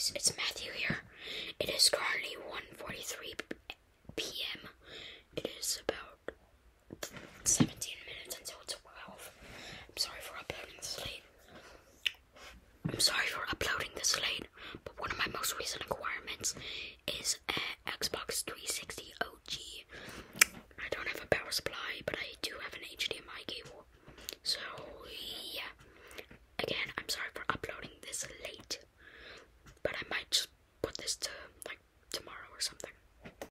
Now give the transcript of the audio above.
guys, it's Matthew here. It is currently 1:43 p.m. It is about 17 minutes until 12. I'm sorry for uploading this late. But one of my most recent requirements is